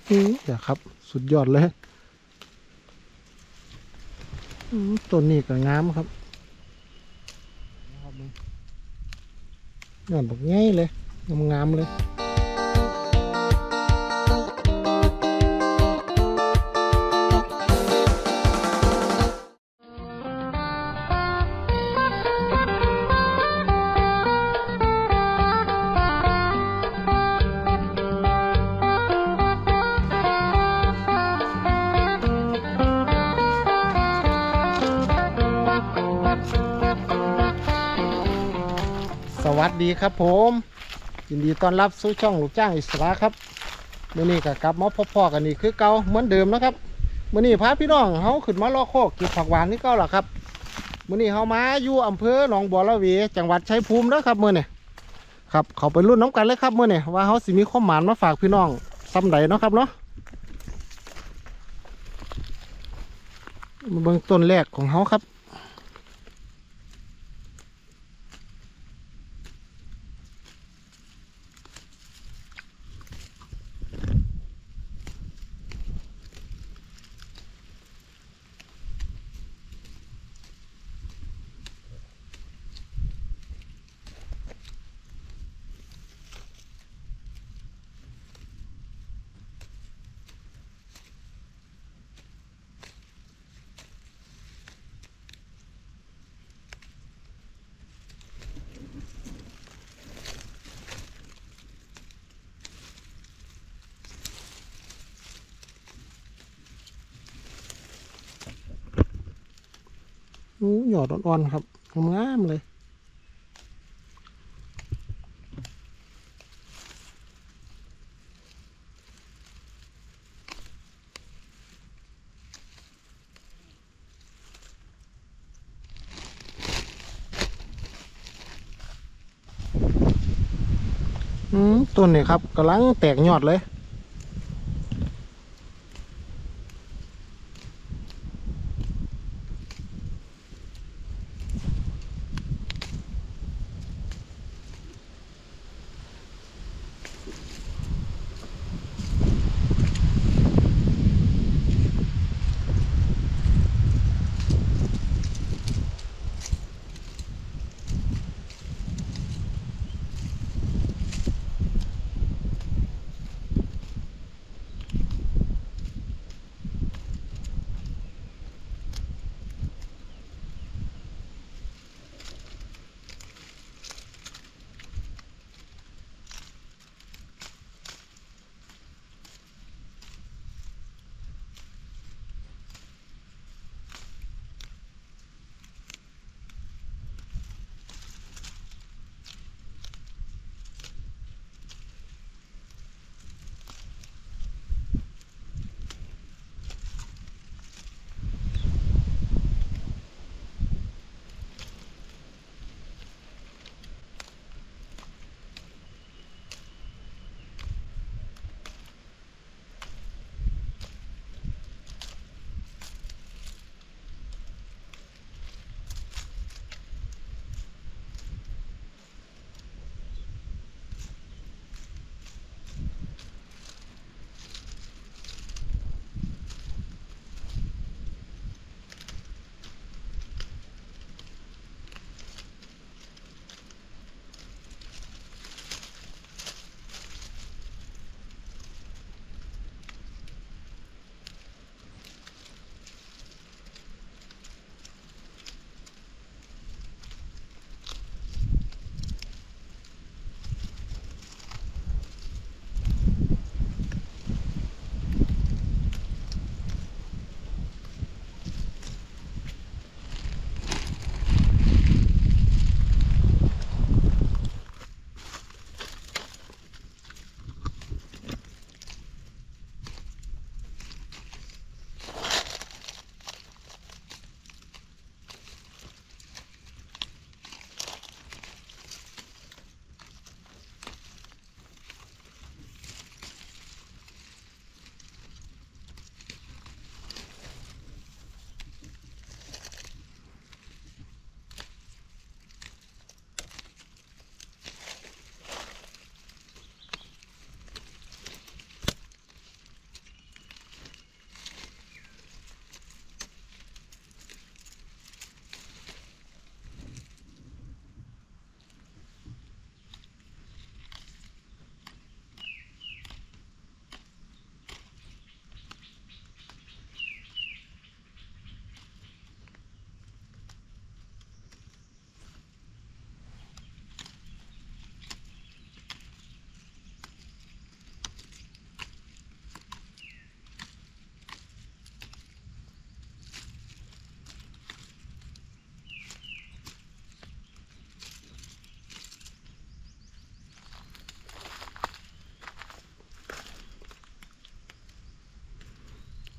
เดี๋ยวครับสุดยอดเลยต้นนี้ก็งามครับยอดบอกง่ายเลยงามเลยสวัสดีครับผมยินดีต้อนรับสู่ช่องลูกจ้างอิสระครับมื้อนี้ก็กลับมาพบพ่อกันนี่คือเก่าเหมือนเดิมนะครับมื้อนี้พาพี่น้องเขาขึ้นมาล้อโคกเก็บผักหวานนี่เก่าหรอครับมื้อนี้เขามาอยู่อำเภอหนองบัวระเวจังหวัดชัยภูมินะครับมื้อนี้ครับเขาไปรุ่นน้ำกันเลยครับมื้อนี้ว่าเขาสิมีข้อมหมานมาฝากพี่น้องซ้ำใดเนาะครับเนาะมาเบิ่งต้นแรกของเขาครับหยอดอ่อนๆครับงามเลยต้นนี้ครับกำลังแตกยอดเลย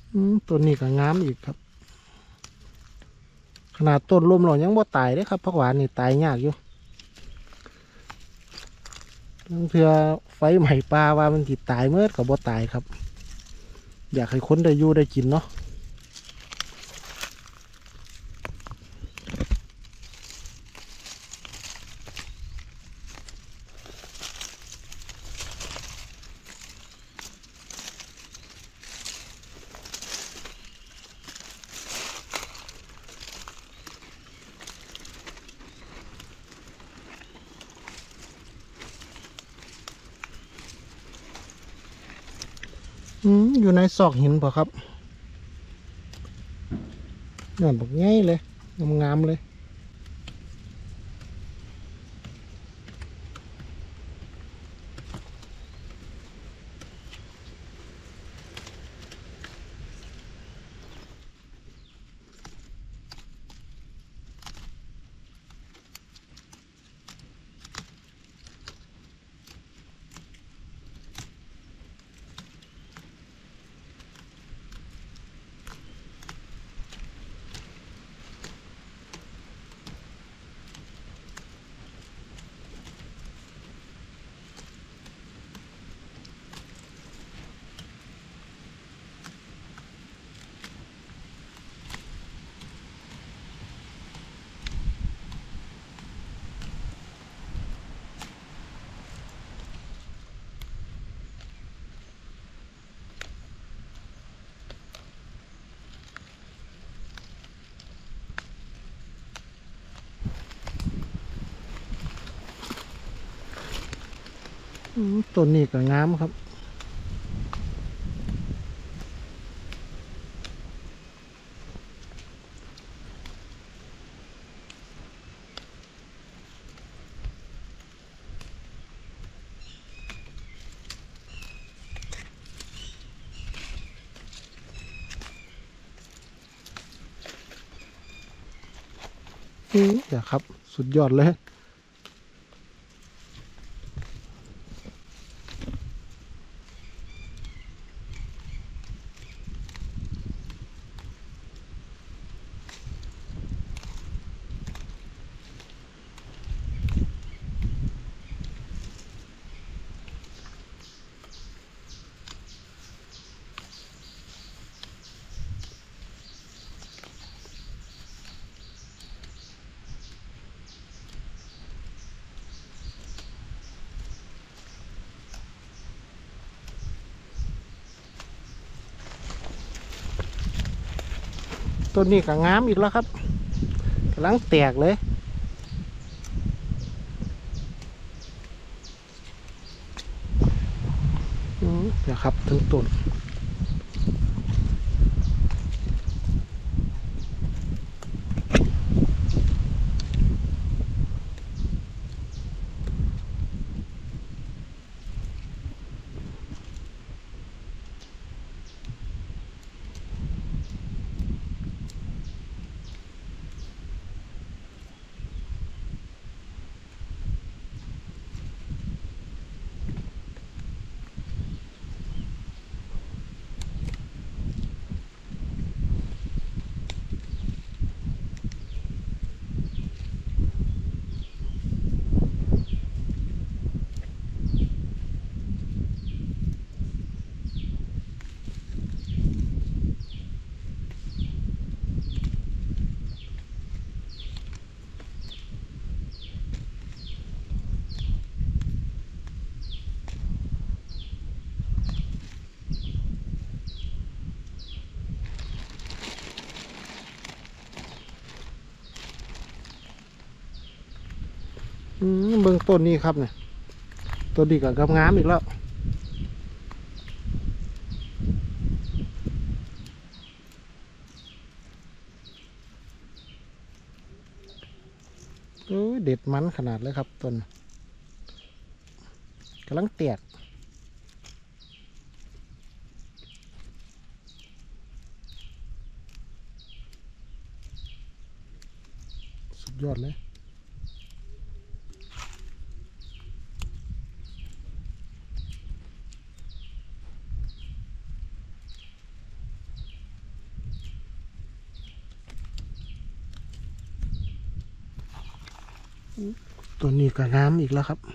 ต้นนี้ก็งามอีกครับขนาดต้นลมเรายังบ่ตายเลยครับผักหวานนี่ตายยากอยู่เพื่อไฟไหม้ป่าว่ามันติดตายเมื่อกับบ่ตายครับอยากให้คนได้อยู่ได้กินเนาะอยู่ในซอกหินเปล่ะครับเนี่ยบอกง่ายเลยงามๆเลยต้นนี้ก็งามครับเดี๋ยวครับสุดยอดเลยต้นนี้ก็งามอีกแล้วครับกำลังแตกเลยเดี๋ยวครับถึงต้นเบื้องต้นนี้ครับเนี่ยต้นนี้ก็งามอีกแล้วเด็ดมันขนาดเลยครับต้นกำลังแตกสุดยอดเลยตัวนี้ก็งามอีกแล้วครับ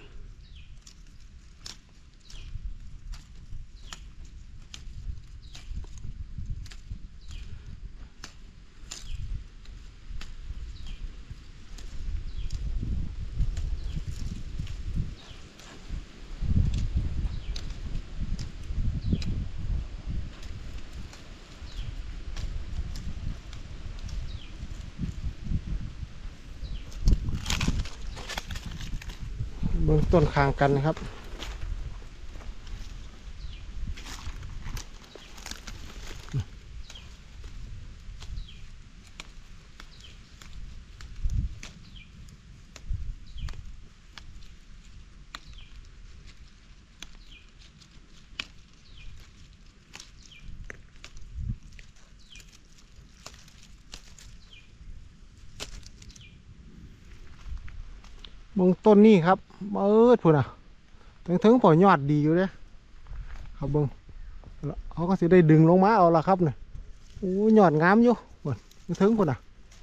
เบื้องต้นคางกันนะครับเบื้องต้นนี่ครับพูดนะถึงปล่อยยอดดีอยู่เลยครับเบิ้งเขาก็สิได้ดึงลงมาเอาละครับเนี่ยโอ้ยอดงามอยู่เบิ้งถึงพูดนะ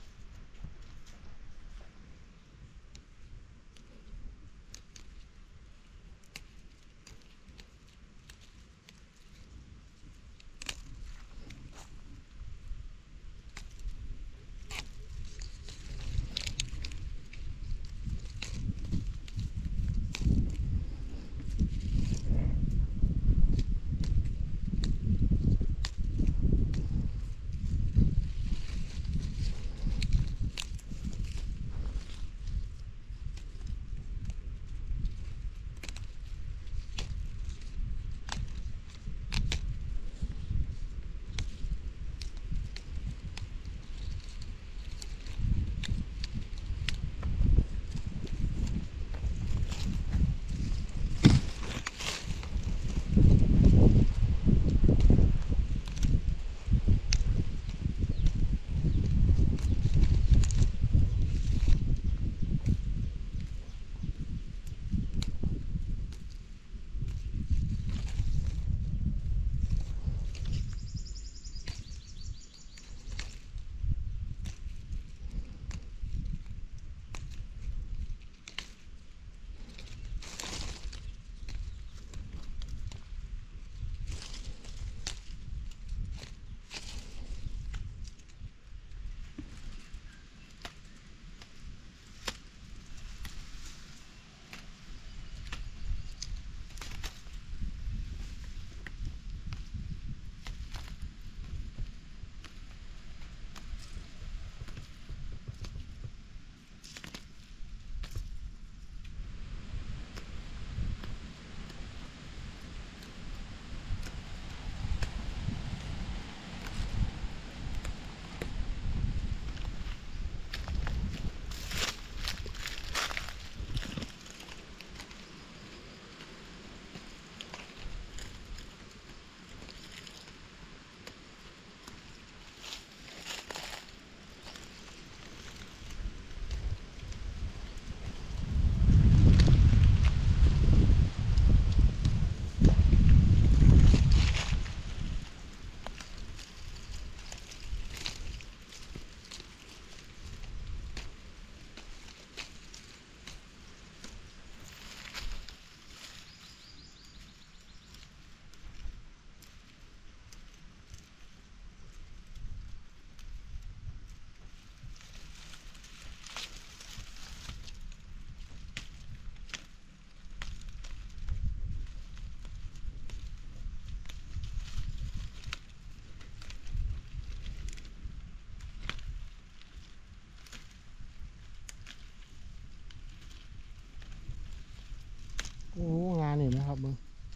โอ้งานนี่นะครับเบิ้ง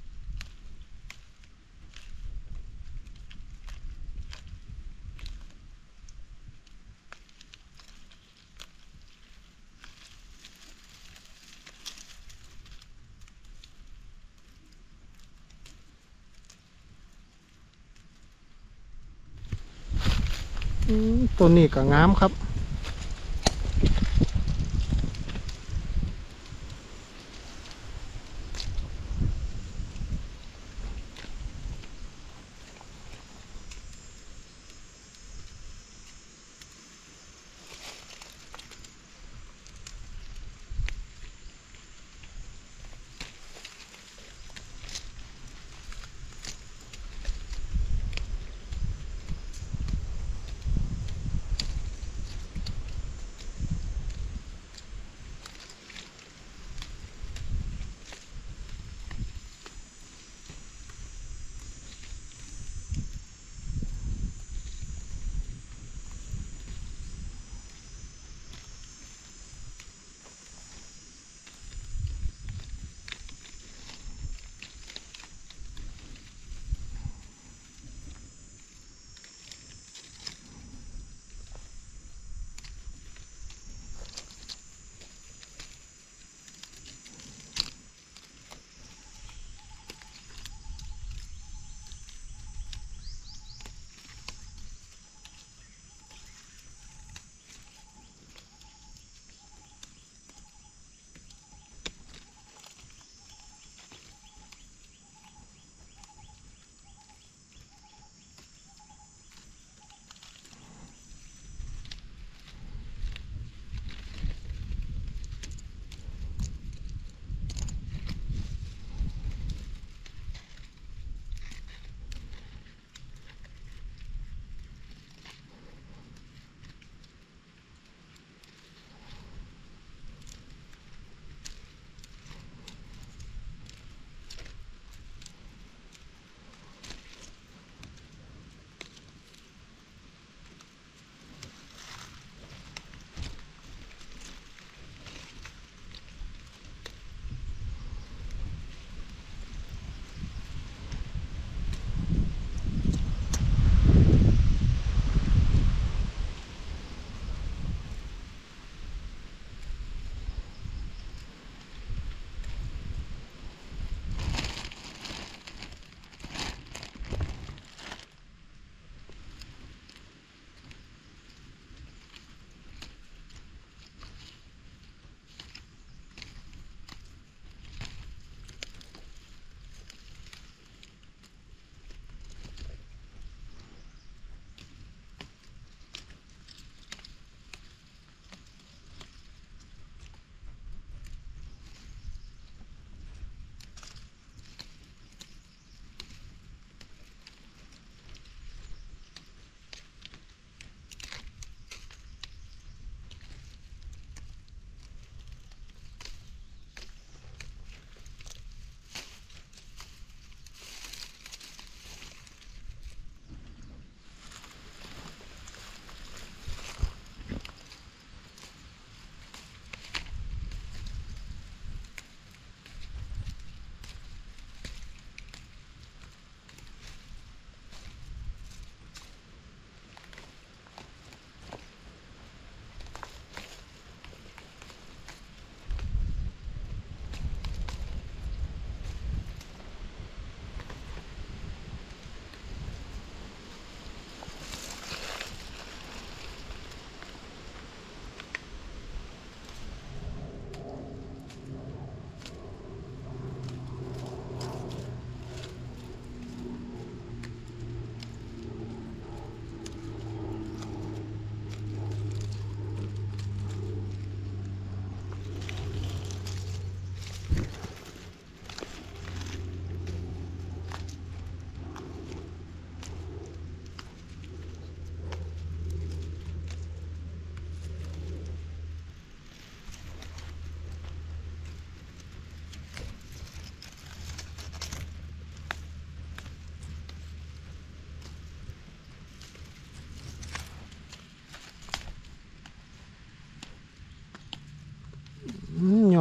ตัวนี้ก็งามครับ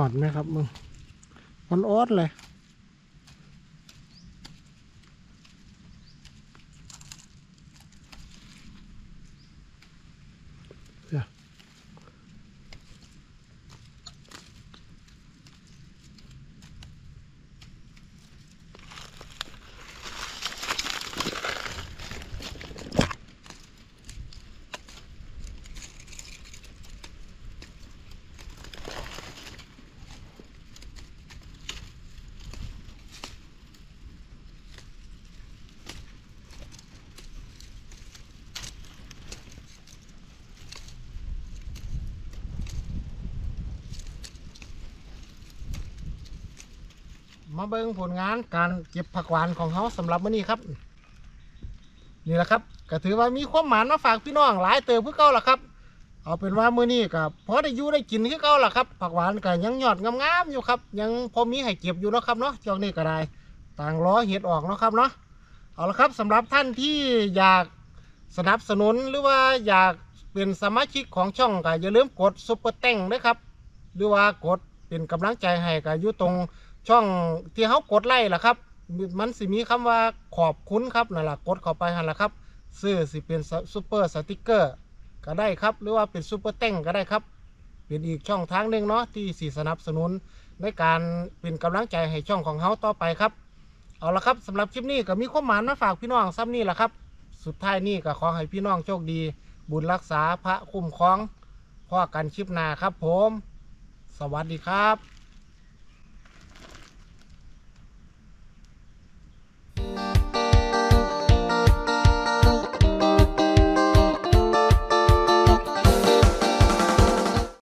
อดไหมครับมึงมันออดเลยมาเบิ่งผลงานการเก็บผักหวานของเขาสำหรับมื้อนี้ครับนี่แหละครับก็ถือว่ามีความหมายมาฝากพี่น้องหลายเติบเพื่อเก่าล่ะครับเอาเป็นว่ามื้อนี้ก็พอได้อยู่ได้กินคือเก่าล่ะครับผักหวานก็ยังยอดงามๆอยู่ครับยังพอมีให้เก็บอยู่เนาะครับเนาะช่วงนี้ก็ได้ต่างรอเห็ดออกเนาะครับเนาะเอาละครับสำหรับท่านที่อยากสนับสนุนหรือว่าอยากเป็นสมาชิกของช่องก็อย่าลืมกดซุปเปอร์แต้งด้วยครับหรือว่ากดเป็นกำลังใจให้ก็อยู่ตรงช่องที่เขากดไลค์ล่ะครับมันสิมีคำว่าขอบคุณครับนั่นแหละกดเข้าไปหันละครับซื้อสิเป็นซุปเปอร์สติกเกอร์ก็ได้ครับหรือว่าเป็นซุปเปอร์แต้งก็ได้ครับเป็นอีกช่องทางหนึ่งเนาะที่สิสนับสนุนในการเป็นกำลังใจให้ช่องของเขาต่อไปครับเอาละครับสำหรับคลิปนี้ก็มีความหมายมาฝากพี่น้องซ้ำนี่แหละครับสุดท้ายนี่ก็ขอให้พี่น้องโชคดีบุญรักษาพระคุ้มครองพ่อกันคลิปหน้าครับผมสวัสดีครับ